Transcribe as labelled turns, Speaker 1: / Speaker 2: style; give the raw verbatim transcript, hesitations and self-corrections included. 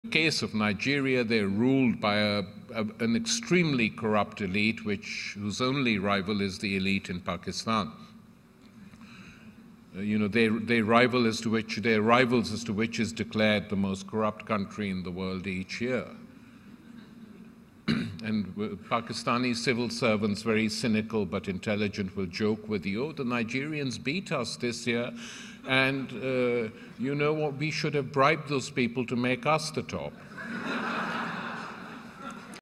Speaker 1: the case of Nigeria, they're ruled by a, a, an extremely corrupt elite, which, whose only rival is the elite in Pakistan. Uh, you know, they, they rival as to which, their rivals as to which is declared the most corrupt country in the world each year. And Pakistani civil servants, very cynical but intelligent, will joke with you, oh, the Nigerians beat us this year, and uh, you know what, we should have bribed those people to make us the top.